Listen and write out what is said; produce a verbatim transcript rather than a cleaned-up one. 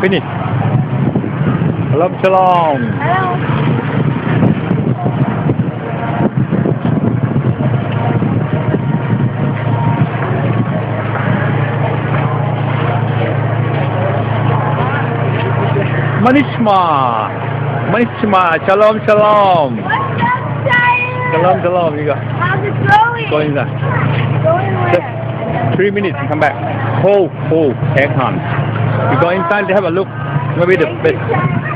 minutes. Shalom, shalom. Hello. Manishma, Manishma, shalom, shalom. What's up, Chaiyut? Shalom, shalom. You go. How's it going? Go inside. Going where? Just three minutes and come back. Hold, hold, take hands. You go inside to have a look. Maybe the Thank best. you, Chaiyut.